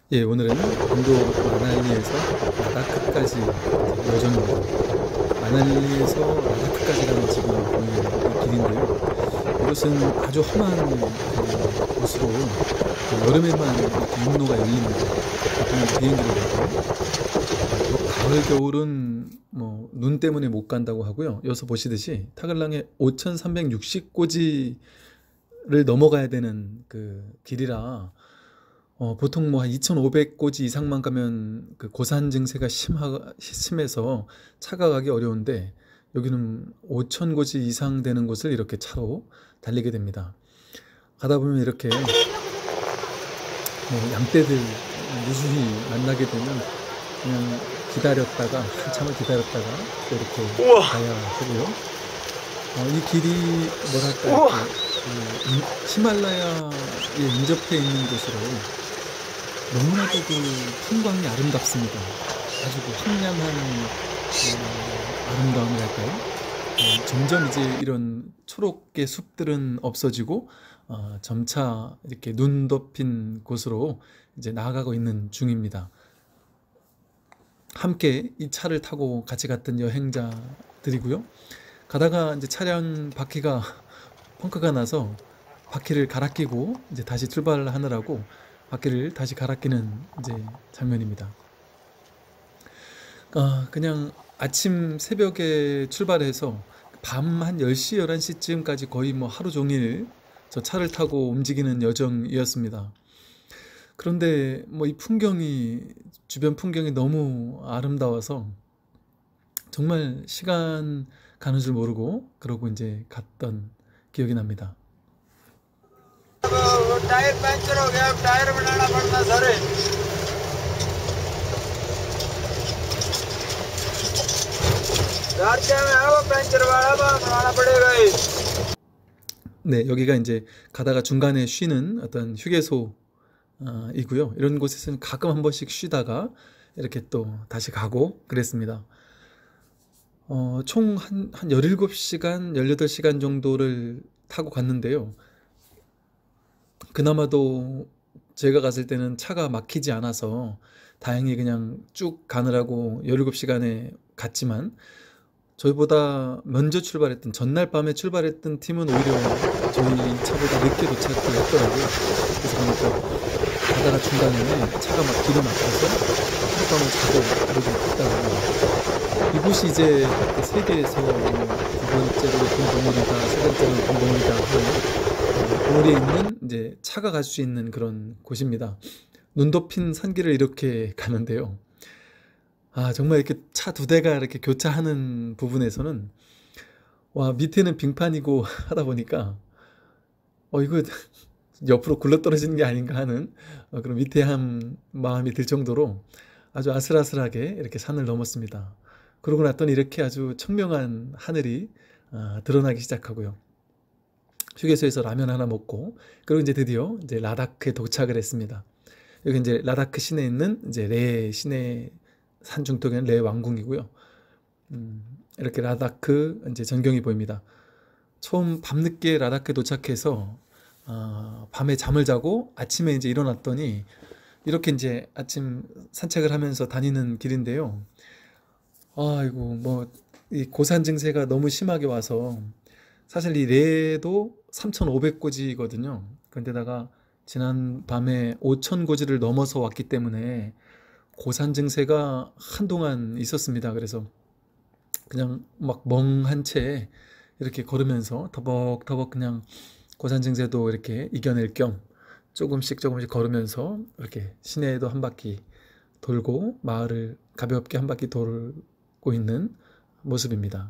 예, 오늘은 인도 마날리에서 라다크까지 여정입니다. 마날리에서 라다크까지 가는 지금 이 길인데요. 이곳은 아주 험한 그 곳으로 여름에만 이렇게 육로가 열립니다. 보통 비행기로 가고 가을 겨울은 뭐 눈 때문에 못 간다고 하고요. 여기서 보시듯이 타글랑에 5,360고지를 넘어가야 되는 그 길이라 보통 뭐 한 2,500고지 이상만 가면 그 고산 증세가 심해서 차가 가기 어려운데 여기는 5,000고지 이상 되는 곳을 이렇게 차로 달리게 됩니다. 가다 보면 이렇게 뭐 양떼들 무수히 만나게 되면 그냥 기다렸다가 한참을 기다렸다가 또 이렇게 우와, 가야 하고요. 이 길이 뭐랄까 우와. 이렇게 히말라야에 인접해 있는 곳으로 너무나도 그 풍광이 아름답습니다. 아주 그 황량한 아름다움이랄까요? 점점 이제 이런 초록의 숲들은 없어지고 점차 이렇게 눈 덮인 곳으로 이제 나아가고 있는 중입니다. 함께 이 차를 타고 같이 갔던 여행자들이고요. 가다가 이제 차량 바퀴가 펑크가 나서 바퀴를 갈아 끼고 이제 다시 출발을 하느라고 바퀴를 다시 갈아 끼는 이제 장면입니다. 그냥 아침 새벽에 출발해서 밤 한 10시, 11시쯤까지 거의 뭐 하루 종일 저 차를 타고 움직이는 여정이었습니다. 그런데 뭐 이 풍경이, 주변 풍경이 너무 아름다워서 정말 시간 가는 줄 모르고 그러고 이제 갔던 기억이 납니다. वो tyre puncture हो गया, अब टायर बनाना पड़ता सर। घर क्या में है वो पंचर वाला, बनाना पड़ेगा ही। 네, 여기가 이제 가다가 중간에 쉬는 어떤 휴게소 이고요. 이런 곳에서는 가끔 한 번씩 쉬다가 이렇게 또 다시 가고 그랬습니다. 총 한 17시간, 18시간 정도를 타고 갔는데요. 그나마도 제가 갔을 때는 차가 막히지 않아서 다행히 그냥 쭉 가느라고 17시간에 갔지만 저희보다 먼저 출발했던 전날 밤에 출발했던 팀은 오히려 저희 차보다 늦게 도착을 했더라고요. 그래서 보니까 가다가 중간에 차가 막 길이 막혀서 하룻밤을 자고 그러고 있다가 이곳이 이제 세계에서 두 번째로 긴 봉우리다, 세 번째로 긴 봉우리다 하는 봉우리에 있는 이제 차가 갈 수 있는 그런 곳입니다. 눈 덮인 산길을 이렇게 가는데요. 정말 이렇게 차 두 대가 이렇게 교차하는 부분에서는 와, 밑에는 빙판이고 하다 보니까 이거 옆으로 굴러떨어지는 게 아닌가 하는 그런 위태한 마음이 들 정도로 아주 아슬아슬하게 이렇게 산을 넘었습니다. 그러고 났더니 이렇게 아주 청명한 하늘이 드러나기 시작하고요. 휴게소에서 라면 하나 먹고 그리고 이제 드디어 이제 라다크에 도착을 했습니다. 여기 이제 라다크 시내에 있는 이제 레 시내 산중턱에는 레 왕궁이고요. 이렇게 라다크 이제 전경이 보입니다. 처음 밤늦게 라다크에 도착해서 밤에 잠을 자고 아침에 이제 일어났더니 이렇게 이제 아침 산책을 하면서 다니는 길인데요. 아이고 뭐 이 고산 증세가 너무 심하게 와서 사실 이 레도 3,500고지거든요. 그런데다가 지난 밤에 5,000고지를 넘어서 왔기 때문에 고산 증세가 한동안 있었습니다. 그래서 그냥 막 멍한 채 이렇게 걸으면서 터벅터벅 그냥 고산 증세도 이렇게 이겨낼 겸 조금씩 조금씩 걸으면서 이렇게 시내에도 한 바퀴 돌고 마을을 가볍게 한 바퀴 돌고 있는 모습입니다.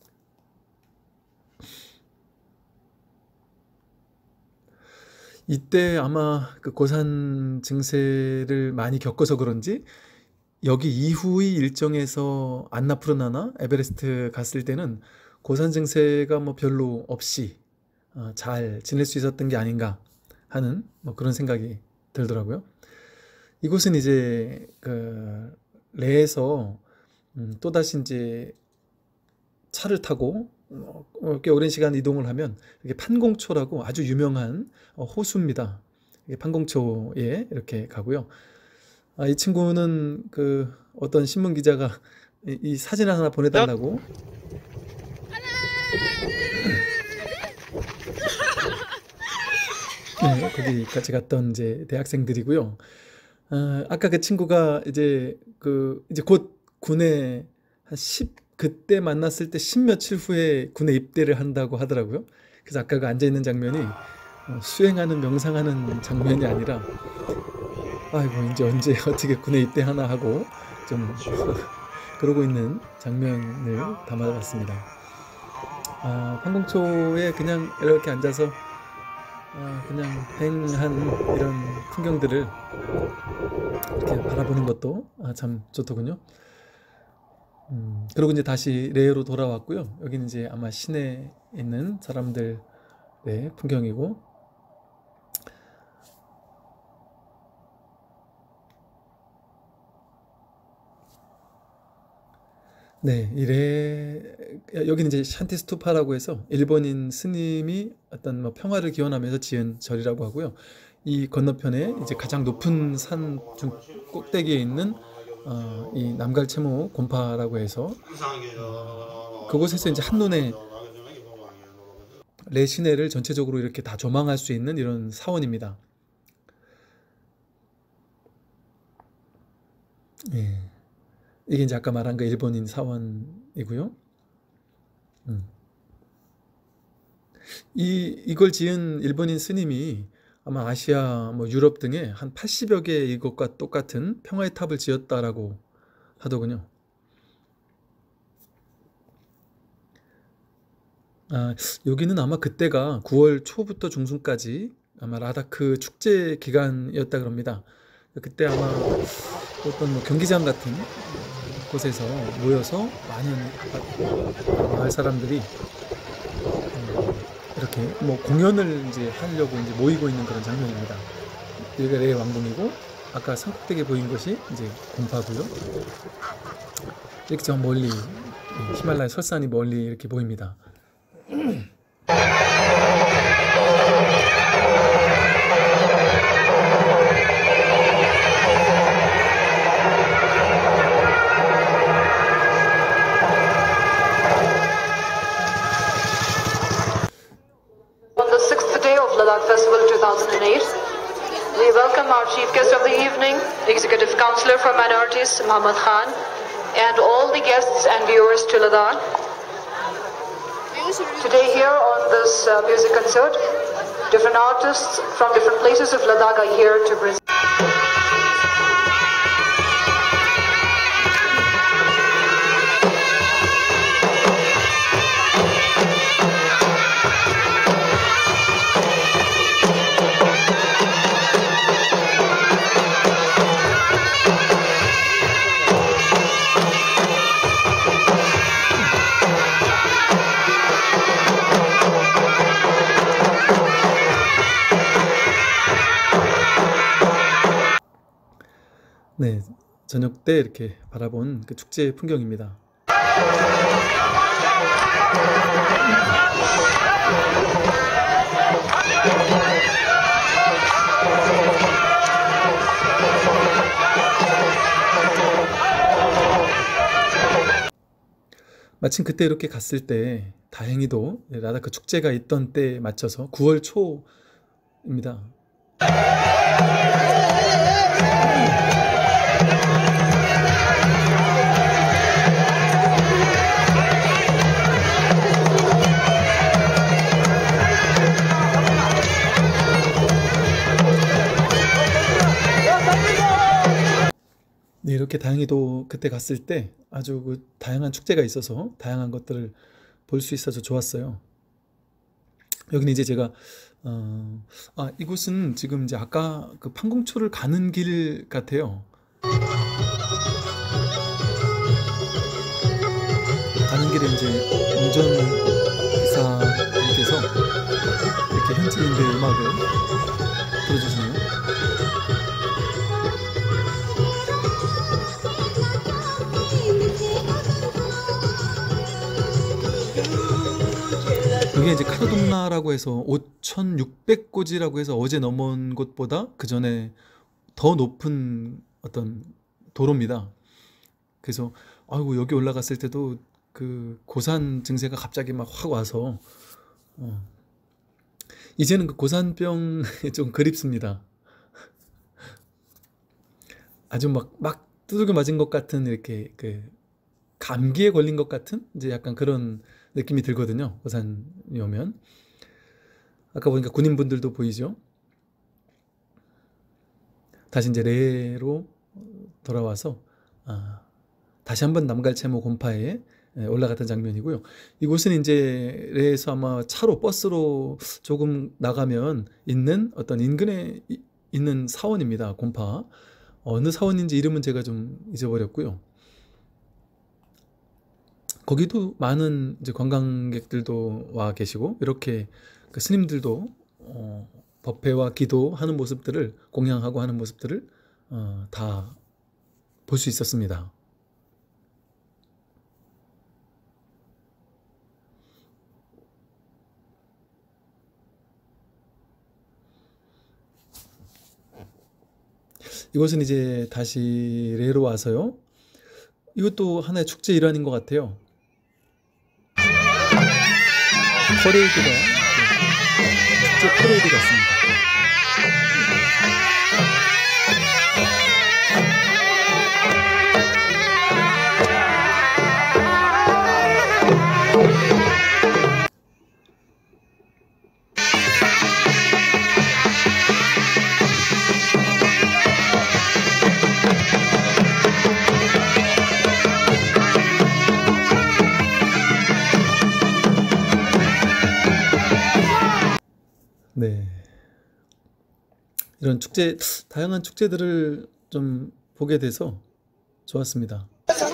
이때 아마 그 고산 증세를 많이 겪어서 그런지 여기 이후의 일정에서 안나푸르나나 에베레스트 갔을 때는 고산 증세가 뭐 별로 없이 잘 지낼 수 있었던 게 아닌가 하는 뭐 그런 생각이 들더라고요. 이곳은 이제 그 레에서 또다시 이제 차를 타고 꽤 오랜 시간 이동을 하면 이게 판공초라고 아주 유명한 호수입니다. 이게 판공초에 이렇게 가고요. 이 친구는 그 어떤 신문 기자가 이 사진을 하나 보내달라고 네, 거기 같이 갔던 이제 대학생들이고요. 아까 그 친구가 이제 곧 군에 한 10, 그때 만났을 때 10 며칠 후에 군에 입대를 한다고 하더라고요. 그래서 아까 그 앉아 있는 장면이 수행하는 명상하는 장면이 아니라 아이고 이제 언제 어떻게 군에 입대하나 하고 좀 그러고 있는 장면을 담아봤습니다. 판공초에 그냥 이렇게 앉아서 그냥 휑한 이런 풍경들을 이렇게 바라보는 것도 참 좋더군요. 그리고 이제 다시 레이로 돌아왔고요. 여기는 이제 아마 시내에 있는 사람들의 풍경이고, 네, 여기는 이제 샨티스투파라고 해서 일본인 스님이 어떤 뭐 평화를 기원하면서 지은 절이라고 하고요. 이 건너편에 이제 가장 높은 산 중 꼭대기에 있는 이 남갈채모 곤파라고 해서 그곳에서 이제 한눈에 레 시내를 전체적으로 이렇게 다 조망할 수 있는 이런 사원입니다. 예. 이게 이제 아까 말한 그 일본인 사원이고요. 음. 이걸 지은 일본인 스님이 아마 아시아, 뭐 유럽 등에 한 80여 개의 이것과 똑같은 평화의 탑을 지었다라고 하더군요. 여기는 아마 그때가 9월 초부터 중순까지 아마 라다크 축제 기간이었다 그럽니다. 그때 아마 어떤 뭐 경기장 같은 곳에서 모여서 많은 마을 사람들이 이렇게 뭐 공연을 이제 하려고 이제 모이고 있는 그런 장면입니다. 여기가 레 왕궁이고 아까 산꼭대기에 보인 것이 이제 곤파고요. 이렇게 저 멀리 히말라야 설산이 멀리 이렇게 보입니다. On the sixth day of Ladakh Festival 2008, we welcome our chief guest of the evening, Executive Councillor for Minorities, Muhammad Khan, and all the guests and viewers to Ladakh. Today here on this music concert, different artists from different places of Ladakh are here to present. 네, 저녁 때 이렇게 바라본 그 축제 풍경입니다. 마침 그때 이렇게 갔을 때 다행히도 라다크 축제가 있던 때에 맞춰서 9월 초입니다. 네, 이렇게 다행히도 그때 갔을 때 아주 그 다양한 축제가 있어서 다양한 것들을 볼 수 있어서 좋았어요. 여기는 이제 제가 이곳은 지금 이제 아까 그 판공초를 가는 길 같아요. 가는 길에 이제 운전기사님께서 이렇게 현지인들 음악을 들어주시네요. 이게 이제 카르돔나라고 해서 5,600고지라고 해서 어제 넘은 곳보다 그 전에 더 높은 어떤 도로입니다. 그래서 아이고 여기 올라갔을 때도 그 고산 증세가 갑자기 막 확 와서 이제는 그 고산병이 좀 그립습니다. 아주 막 두들겨 맞은 것 같은 이렇게 그 감기에 걸린 것 같은 이제 약간 그런 느낌이 들거든요. 고산이 오면. 아까 보니까 군인분들도 보이죠. 다시 이제 레로 돌아와서 다시 한번 남갈채모 곰파에 올라갔던 장면이고요. 이곳은 이제 레에서 아마 차로 버스로 조금 나가면 있는 어떤 인근에 있는 사원입니다. 곰파. 어느 사원인지 이름은 제가 좀 잊어버렸고요. 거기도 많은 이제 관광객들도 와 계시고 이렇게 그 스님들도 법회와 기도하는 모습들을 공양하고 하는 모습들을 다 볼 수 있었습니다. 이것은 이제 다시 레로 와서요. 이것도 하나의 축제 일환인 것 같아요. 퍼레이드가 축제 퍼레이드 같습니다. 네. 이런 축제, 다양한 축제들을 좀 보게 돼서 좋았습니다.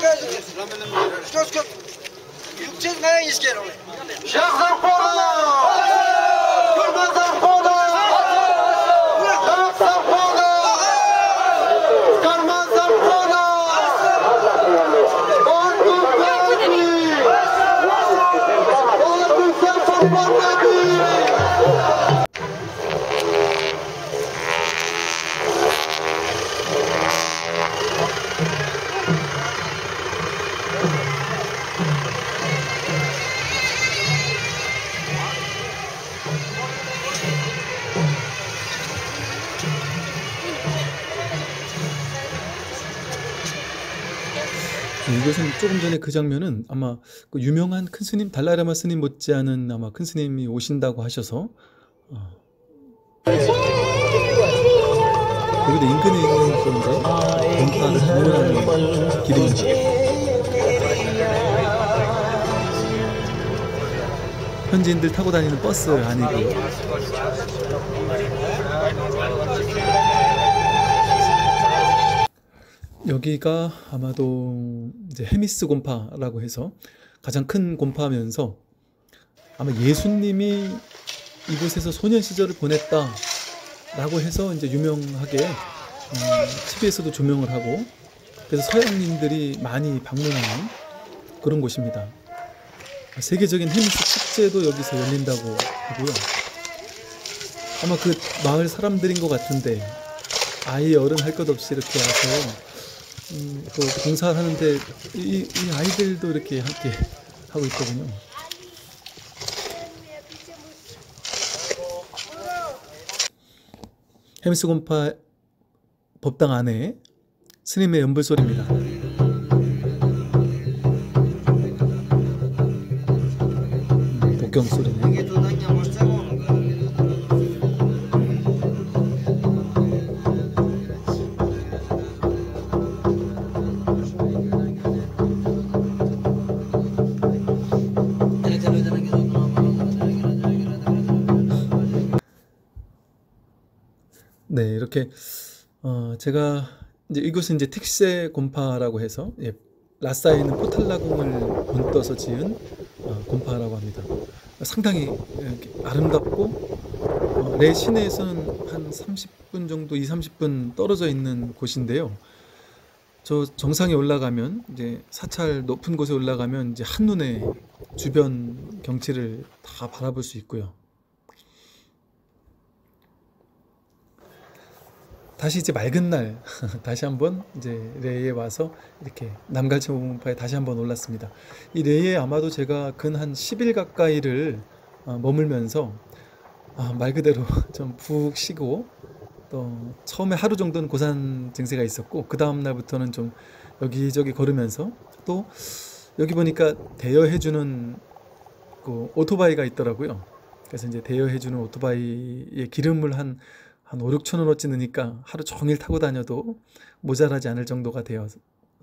이것은 조금 전에 그 장면은 아마 그 유명한 큰 스님 달라이라마 스님 못지않은 아마 큰 스님이 오신다고 하셔서 여기도 인근에 있는 그런 이제 곰파를 방문하는 길입니다. 현지인들 타고 다니는 버스 아니고요. 여기가 아마도 이제 헤미스 곰파라고 해서 가장 큰 곰파면서 아마 예수님이 이곳에서 소년 시절을 보냈다라고 해서 이제 유명하게 TV에서도 조명을 하고 그래서 서양인들이 많이 방문하는 그런 곳입니다. 세계적인 헤미스 축제도 여기서 열린다고 하고요. 아마 그 마을 사람들인 것 같은데 아이 어른 할 것 없이 이렇게 와서 또 봉사를 하는데 이 아이들도 이렇게 함께 하고 있거든요. 헤미스 곰파 법당 안에 스님의 연불 소리입니다. 복경 소리네. 네, 이렇게 제가 이제 이곳은 이제 틱세 곰파라고 해서 라싸에 있는 포탈라궁을 본떠서 지은 곰파라고 합니다. 상당히 이렇게 아름답고 레 시내에서는 한 30분 정도, 30분 떨어져 있는 곳인데요. 저 정상에 올라가면 이제 사찰 높은 곳에 올라가면 이제 한눈에 주변 경치를 다 바라볼 수 있고요. 다시 이제 맑은 날 다시 한번 이제 레이에 와서 이렇게 남갈치봉파에 다시 한번 올랐습니다. 이 레이에 아마도 제가 근 한 10일 가까이를 머물면서 말 그대로 좀 푹 쉬고, 또 처음에 하루 정도는 고산 증세가 있었고 그 다음 날부터는 좀 여기저기 걸으면서, 또 여기 보니까 대여해주는 그 오토바이가 있더라고요. 그래서 이제 대여해주는 오토바이에 기름을 한 5, 6천 원어치 넣으니까 하루 종일 타고 다녀도 모자라지 않을 정도가 되어서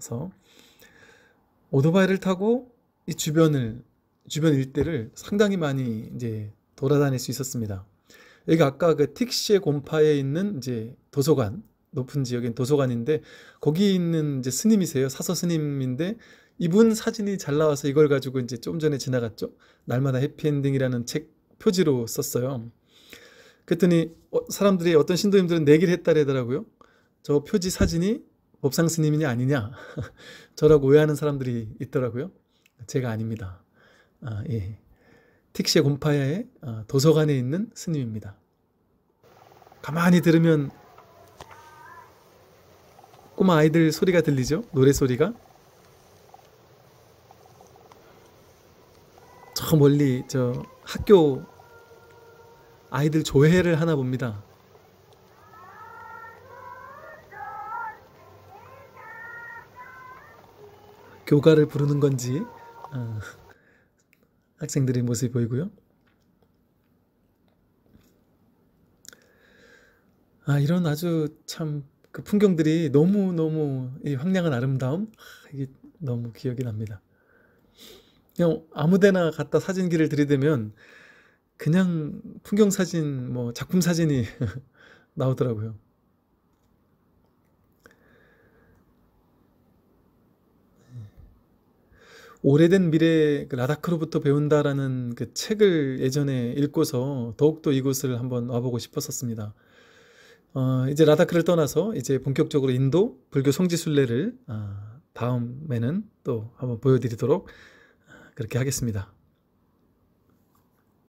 오토바이를 타고 이 주변 일대를 상당히 많이 이제 돌아다닐 수 있었습니다. 여기 아까 그 틱시에 곰파에 있는 이제 도서관, 높은 지역인 도서관인데, 거기 있는 이제 스님이세요. 사서 스님인데, 이분 사진이 잘 나와서 이걸 가지고 이제 좀 전에 지나갔죠. 날마다 해피엔딩이라는 책 표지로 썼어요. 그랬더니 사람들이, 어떤 신도님들은 내기를 했다래더라고요. 저 표지 사진이 법상 스님이냐 아니냐 저라고 오해하는 사람들이 있더라고요. 제가 아닙니다. 예. 틱시에 곰파야의 도서관에 있는 스님입니다. 가만히 들으면 꼬마 아이들 소리가 들리죠? 노래 소리가. 저 멀리 저 학교 아이들 조회를 하나 봅니다. 교가를 부르는 건지 학생들의 모습이 보이고요. 이런 아주 참 그 풍경들이 너무너무 이 황량한 아름다움, 이게 너무 기억이 납니다. 그냥 아무데나 갖다 사진기를 들이대면 그냥 풍경 사진, 뭐 작품 사진이 나오더라고요. 오래된 미래 라다크로부터 배운다라는 그 책을 예전에 읽고서 더욱더 이곳을 한번 와보고 싶었었습니다. 이제 라다크를 떠나서 이제 본격적으로 인도 불교 성지순례를 다음에는 또 한번 보여드리도록 그렇게 하겠습니다.